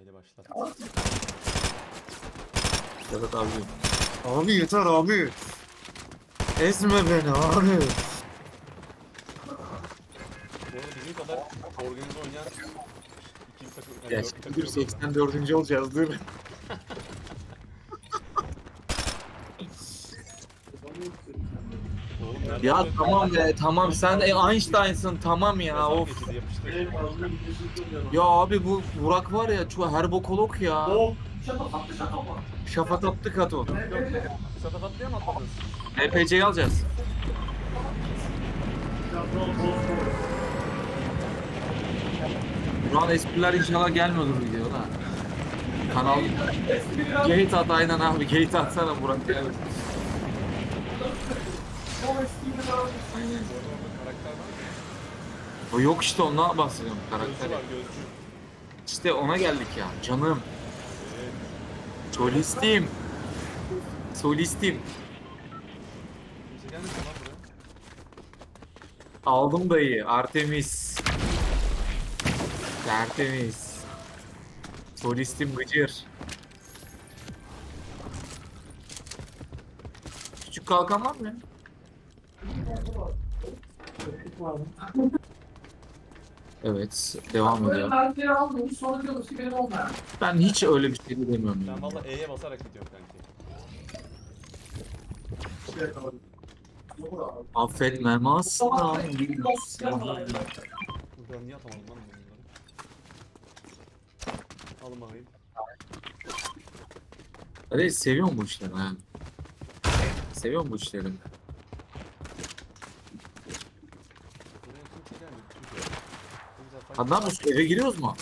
Haydi başlat. Evet abi. Abi yeter abi. Ezme beni abi. Bu arada bizim kadar organize oynayan ikili takım, yani Ya dörtlü şimdi takım dur yok burada. 84. olacağız dur. Oğlum nereden Ya böyle- tamam be tamam sen Einstein'sın tamam ya Yazar of. geçidi yapıştır. Ya abi bu Burak var ya şu her bokolog ya. Şafatatlı kato. Yok. Satafatlı'ya mı atladınız? LPC'yi alacağız. Şu an espriler inşallah gelmiyordur videoda. Kanal gate at aynen abi gate atsana Burak ya. Bu arada orada karakter var mı? O yok işte ondan bahsediyorum Gözcü karakter. var, gözcü. İşte ona geldik ya canım. Evet. Solistim. Solistim. Kimse gelmesin lan buraya. Aldım dayı. Artemis. Artemis. Solistim gıcır. Küçük kalkan var mı ya? Evet. Devam ediyor. Ben hiç öyle bir şey demiyorum. Ben Yani. valla E'ye basarak gidiyorum kanki. Affetmem asla. Buradan niye atamadım lan bunları? Alın bakayım. Hadi seviyorum bu işleri ha. Seviyorum bu işleri. Buraya kimse gelmedi. Türkiye. Ne güzel fight. Adnan bu eve giriyoruz mu?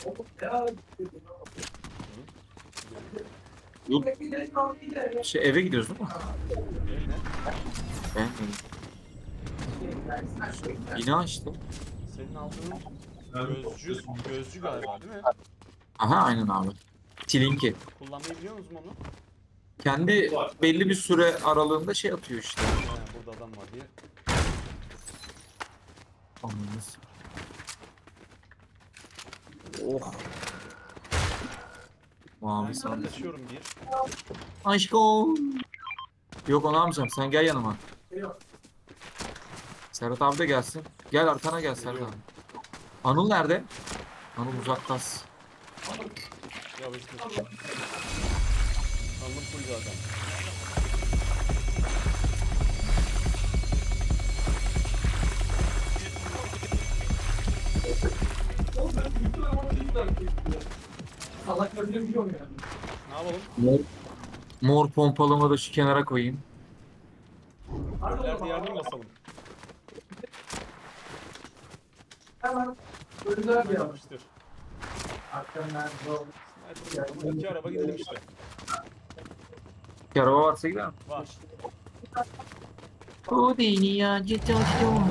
Yok. Eve gidiyoruz değil mi? Ev ne? Ben bina işte. Senin aldığın gözcü galiba değil mi? Aha aynen abi. Tilinki. Kullanmayı biliyor musun onu? Kendi belli bir süre aralığında şey atıyor işte. He, burada adam var diye. Anladınız. Oh. Mavi Ben sana sandık. taşıyorum bir. Aşkım. Yok onu almayacağım. Sen gel yanıma. Serhat abi de gelsin. Gel arkana gel Serhat abi. Anıl nerede? Anıl uzaktas. Yavaştır. Aldım full zaten. Salaklar bile biliyor yani. Ne yapalım? Mor pompalımı da şu kenara koyayım. Goller diğerini mi basalım? Hemen ölüler bir yapmış. Yapıştır. Arkamdan zor. Sniper, iki araba gidelim işte. Bir araba varsa gidelim. Var. O dünya gidiyor. Alıyorum.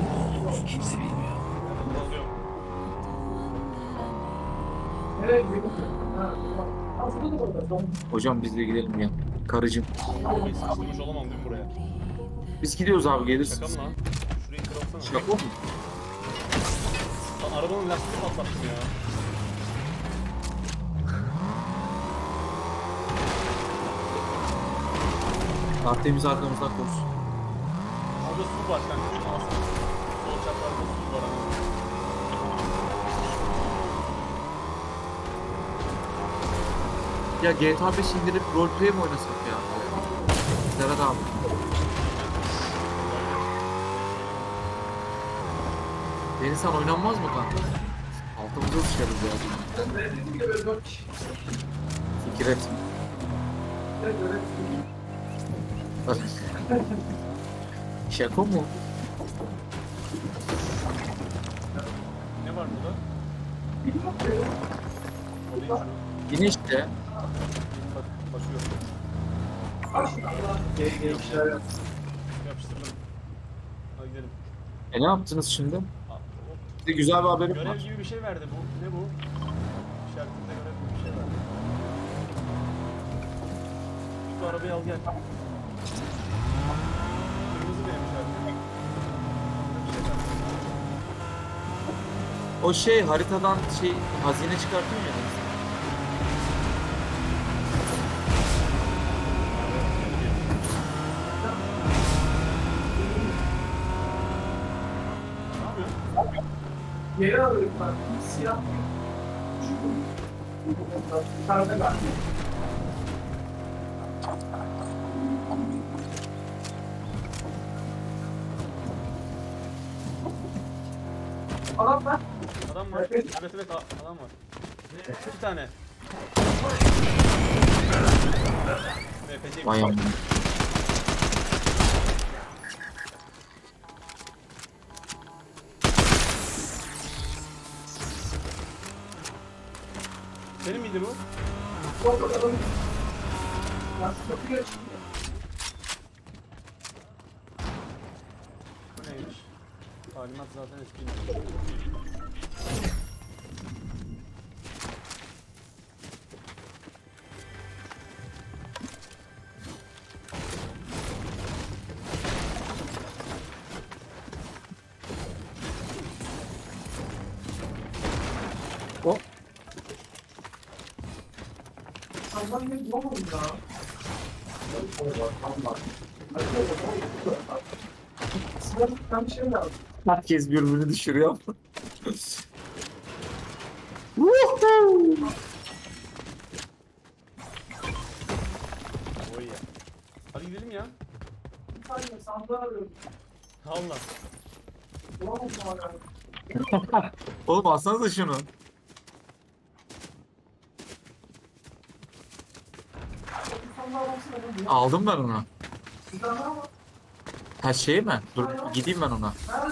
Nereye gidiyorsun? Ha, aslında da orada. Hocam biz de gidelim ya. Karıcığım. Arabayı sıkıştırmış olamam değil mi buraya? Biz gidiyoruz abi Şaka gelirsiniz. mı lan? Şurayı kıralsana. Şaka mı? Lan arabanın lastiğini patlattım ya. Artemiz arkamızdan korusun. Orada su var kanka. Şunu alsana. Sol çaprazda su var ama. Ya GTA 5 indirip roleplay mi oynasak ya? Serhat abi. Deniz sen oynanmaz mı kanka? Altımıza sıçarız ya. Dediğim gibi böyle 4 kişi. Fikir et. Evet, evet. Şaka mı? Ne var burada? Alayım şunu. Yine işte. Basıyorum. Gençler yap. Yapıştırdım. Hadi gidelim. Ne yaptınız şimdi? Hop. Size güzel bir haberim Görev var. gibi bir şey verdi bu. Ne bu? İşaretinde görev gibi bir şey verdi. Şu arabayı al gel. Kırmızı benim işaretim. Bir şey verdi. O şey haritadan şey hazine çıkartıyor ya. Geri alıyorum ben. Siyah. Yukarıda galiba. Adam var. Adam var. Evet evet adam var. İki tane. MPC. Vay amına. Senin miydi bu? Yok adam. Nasıl kapıyı açıyor? Bu neymiş? Talimat zaten eskiymiş. Hop. Adam ne bulamadım ya. Silahlıktan bir şey lazım. Herkes birbirini düşürüyor. Woohoo! Oy ya. Hadi gidelim ya. Bir saniye sandığı arıyorum. Allah. Bulamadım hala. Oğlum alsanıza şunu. Sandığa baksana. Aldım ben onu. Bir tane daha var. Ha şey mi? Dur gideyim ben ona. Nerede?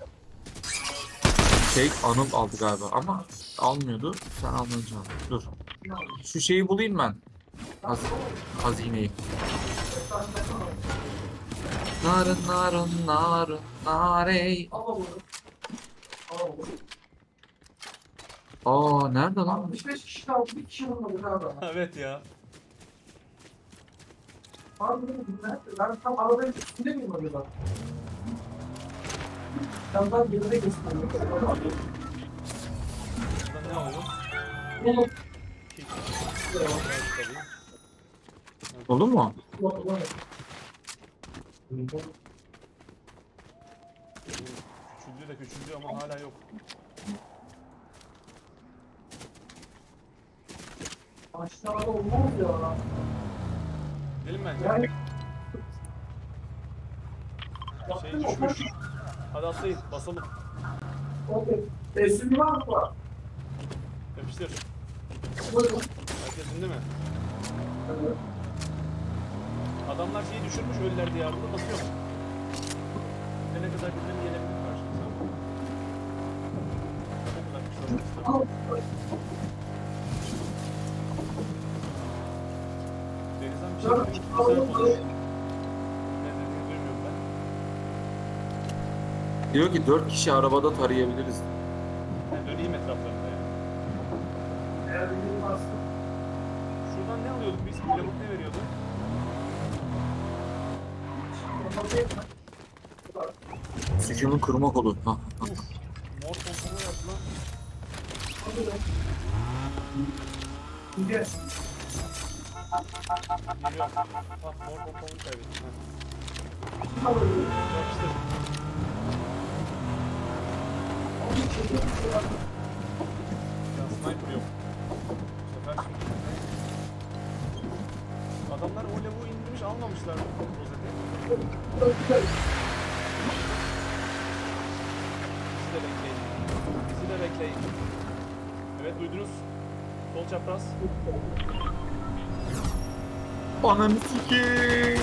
Şey Anıl aldı galiba ama almıyordu. Sen almayınca aldın. Dur. Şu şeyi bulayım ben. Hazineyi. Narın narın narın narey. Al bunu. Al bunu. Aa nerede lan? 65 kişi kaldı. Bir kişi vurmadı galiba. Evet ya. Abi nerede? Ben tam arabanın üstünde miyim acaba? Yandan geride gösteriyor. Burada ne alalım? Oğlum. Kit. Evet, tabii. Oldu mu? Küçüldü de küçüldü ama hala yok. Aşağıda olmaz ya. Gidelim bence. Yani Şey düşmüş. Hadi atlayın basalım. teslim var mı? Yapıştır. Buyurun. Herkesin değil mi? Adamlar şeyi düşürmüş ölüler diye ardında basıyor. Ne kadar birileri gelebilir karşımıza. Ne kadar güçlü Al. Denizden bir şey yok. Güzel olur. Ne dediğini duymuyorum ben. Diyor ki 4 kişi arabada tarayabiliriz. Ben döneyim etraflarında ya. Eğer bir varsa. Şuradan ne alıyorduk biz? Lavuk ne veriyordu? Sucuğunu kırma kolu. Ha, ha. Uf. Mor pompalı yaptı lan. Gel. Geliyor. Ah mor pompalıyı kaybettim. Ha. Al. Yapıştır. Ya sniper yok. Bu sefer şimdi. Adamlar o lavuğu indirmiş almamışlar mı? Rozeti. Bizi de bekleyin. Bizi de bekleyin. Evet duydunuz. Sol çapraz. Ananı sikeyim.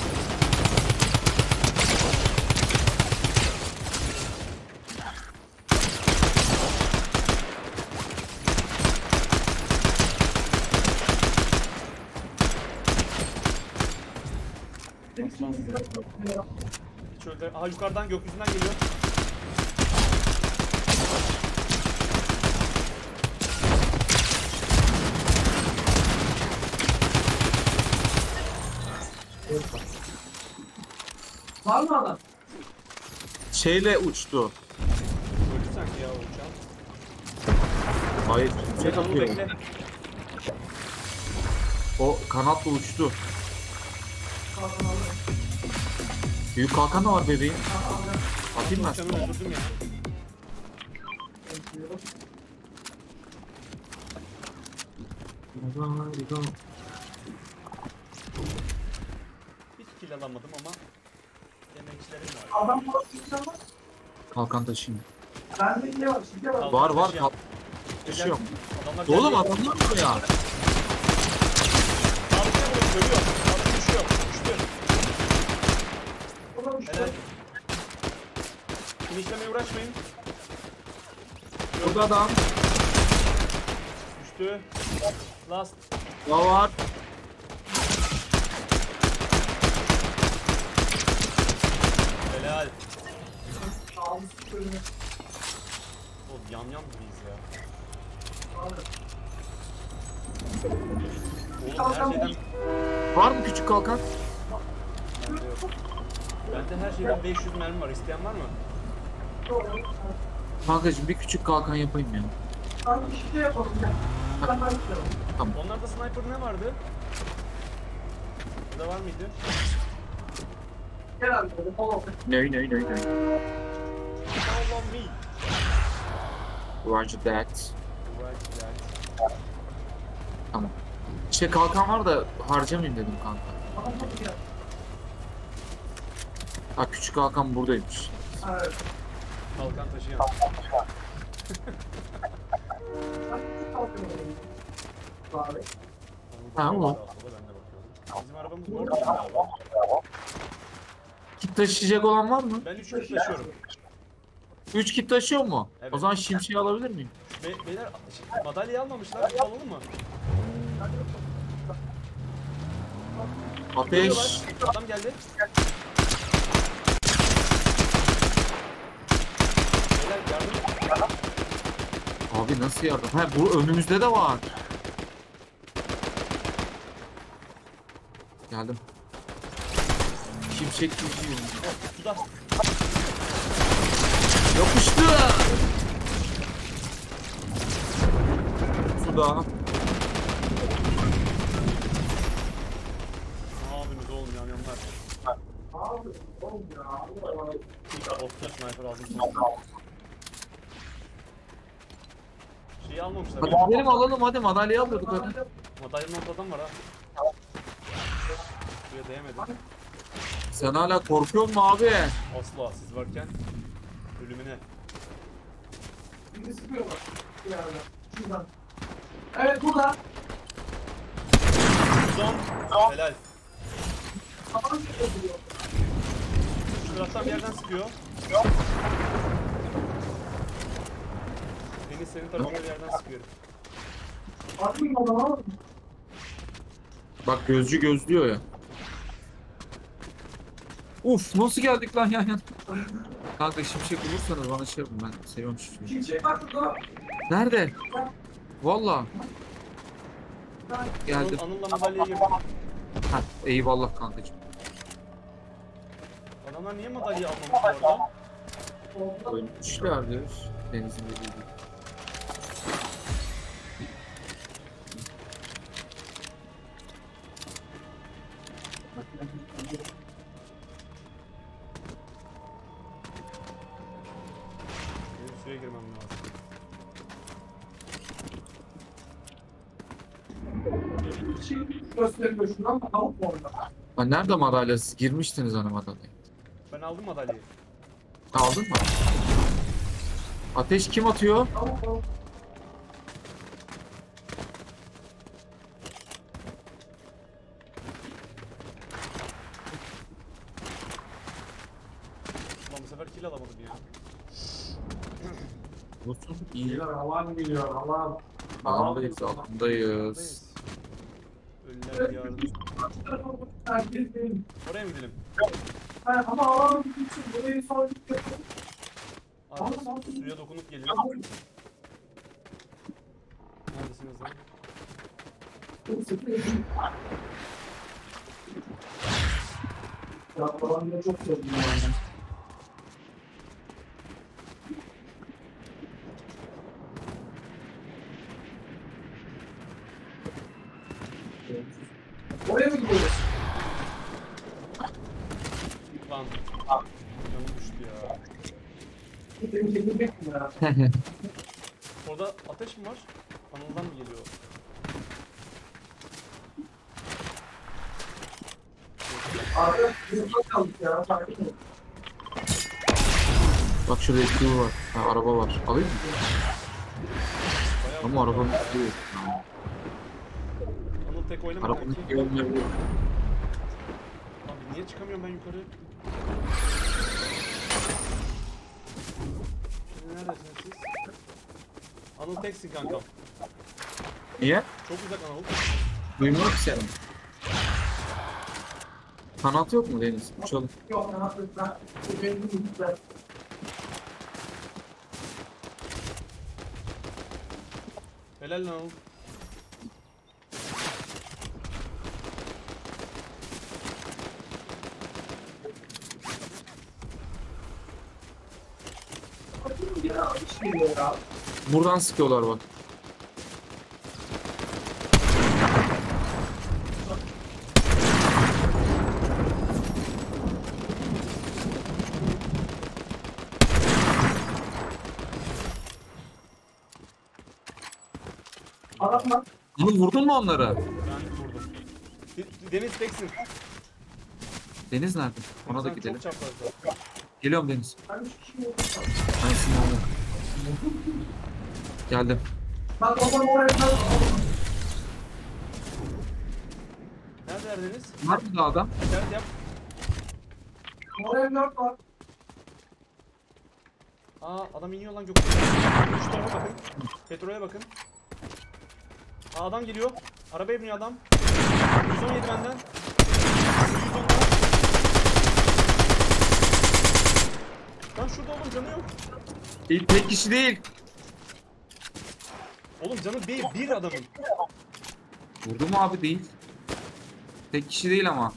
Hiç öyle. Aha yukarıdan gökyüzünden geliyor. Var mı adam? Şeyle uçtu. Öldü sanki ya o uçağın. Hayır. Bekle Şey Anıl takıyor. bekle. O kanatla uçtu. Kalkan aldım. Büyük kalkan da var bebeğim. Aldım. Atayım ben Uçanı sana. öldürdüm ya. Hiç kill alamadım ama demeçlerim var. Adam var. Kalkan taşıyayım. Bende ne var? Şike var. Var var taşıyan. taşıyorum. Adamlar Oğlum geldi. adamlar mı ya? Kalkıyor vuruyor, görüyor. Kalkıyor düşüyor. Düştü. Ulan şu- Helal. Finişlemeye uğraşmayın. Burada adam. Düştü. Last. Daha var. Helal. Ağzı sürüyor. Oğlum yam gibiyiz ya. Oğlum her şeyden... Var mı küçük kalkan? Bende yok. Bende her şeyden 500 mermi var. İsteyen var mı? Kankacığım bir küçük kalkan yapayım ya. Abi şike yapalım ya. Ben başlıyorum. Onlarda sniper ne vardı? Burada var mıydı? Gel abi. Follow. No. Follow me. Roger that. Right, right. Tamam. İşte kalkan var da harcamayayım dedim kanka. Tamam hadi gel. Ha küçük kalkan buradaymış. Evet. Kalkan taşıyan. Hadi kalkıyorum. Abi. Ha, o. Ben de bakıyorum. Bizim arabamız orada mı abi? Kit taşıyacak olan var mı? Ben 3 kit taşıyorum. 3 kit taşıyor mu? Evet. O zaman şimşeği alabilir miyim? Beyler madalyayı almamışlar. Bir alalım mı? Ateş. Geliyorlar. Adam geldi. Beyler yardım. Abi nasıl yardım? Ha bu önümüzde de var. Geldim. Şimşek gibi. Suda. Yapıştı. Suda. Abimiz oğlum yanlar. Abi. Oğlum ya. Allah. Ofta sniper aldım. Şeyi almamışlar. Hadi gidelim alalım hadi madalyayı alıyorduk hadi. Madalyanın ortadan var ha. Buraya değemedim. Sen hala korkuyor musun abi? Asla siz varken ölümüne. Biri sıkıyor bak. Bir yerden. Şuradan. Evet burada. Son. Helal. Tamam sıkıyor. Şu taraftan bir yerden sıkıyor. Deniz senin tarafına bir yerden sıkıyor. Atmayayım o zaman. Bak gözcü gözlüyor ya. Uf nasıl geldik lan yan yana. Kanka şimşek bulursanız bana şey yapın ben seviyorum şimşeği. Şimşek bak burada. Nerede? Valla. Geldim. Anıl'la madalyaya girdim. Ha, eyvallah kankacığım. Adamlar niye madalya almamışlar orada? Ölmüşlerdir. Denizin dediği gibi. Benim suya girmem lazım. Şey gösteriyor şuradan. Tavuk mu orada? Ha, nerede madalyası? Girmiştiniz hani madalyaya. Ben aldım madalyayı. Aldın mı? Ateş kim atıyor? Tavuk tavuk. Ulan bu sefer kill alamadım ya. Olsun iyi. Geliyor alan geliyor alan. Alandayız altındayız. Ölüler diyarında. Herkes benim. Oraya mı gidelim? Ha, ama alan için burayı sonra Abi, suya dokunup geliyor. Neredesiniz lan? Ya falan da çok sevdim yani. Oraya mı gidiyoruz? Lan. Canım düştü ya. Gidelim çekilecek mi ya? Orada ateş mi var? Anıldan mı geliyor? Arkadaş yurtta kaldık ya. Sakin ol. Bak şurada ekibi var. Ha, araba var. Alayım mı? Bayağı Ama arabanın ekibi yok. Anıl tek oynama Arabanın kanki. ekibi olmayabilir. Abi niye çıkamıyorum ben yukarı? Şimdi neredesiniz siz? Anıl teksin kankam. Niye? Çok uzak Anıl. Duymuyor ki seni. Kanat yok mu Deniz? Uçalım. Yok ne yapayım ben. Benim yurtta. Helal lan Anıl. Ya iş geliyor ya. Buradan sıkıyorlar bak. Adam var. Bunu vurdun mu onları? Ben vurdum. Deniz teksin. Deniz nerede? Ona da Sen gidelim. Çok çaprazda. Geliyorum Deniz. Ben 3 kişi vurdum. Ben sinirlendim. Geldim. Bak babam oraya kaldı. Nerede Deniz? Var mı da adam? İşaret yap. Oraya 4 var. Aa adam iniyor lan gökten. Şu tarafa bakın. Petrole bakın. Aa adam geliyor. Arabaya biniyor adam. 117 benden. 110 var. Lan şurada oğlum canı yok. Tek kişi değil. Oğlum canı bir adamın. Vurdu mu abi değil. Tek kişi değil ama.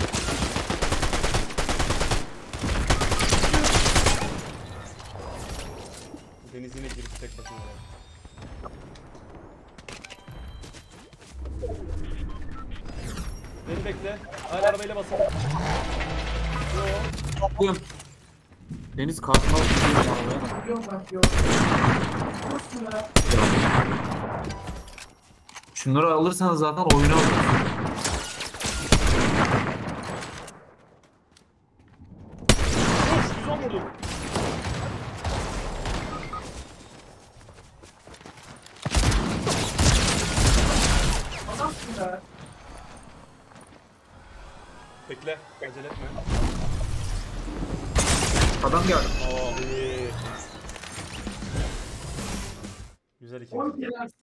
Deniz yine girip tek başına oraya. Beni bekle. Hala arabayla basalım. Yo. Bakıyorum. Deniz kartına bakıyor. Yok bak yok. Nasıl ya? Şunları alırsanız zaten oyunu alır. Of 110 vurdum. Adamsın ya. Bekle. Acele etme. Adam geldi. Abi. Güzel ikinci. 12 lira